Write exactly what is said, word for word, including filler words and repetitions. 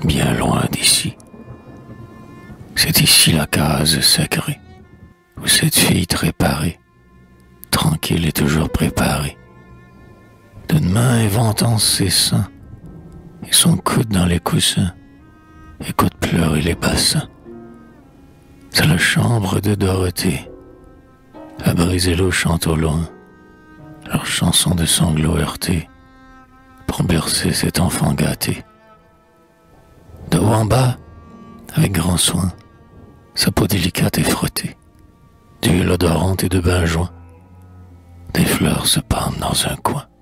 bien loin d'ici. C'est ici la case sacrée, où cette fille très parée, tranquille et toujours préparée, d'une main éventant ses seins, et son coude dans les coussins, écoute pleurer les bassins. C'est la chambre de Dorothée. À briser l'eau chante au loin leur chanson de sanglots heurtés pour bercer cet enfant gâté. De haut en bas, avec grand soin, sa peau délicate est frottée d'huile odorante et de bain joint. Des fleurs se pendent dans un coin.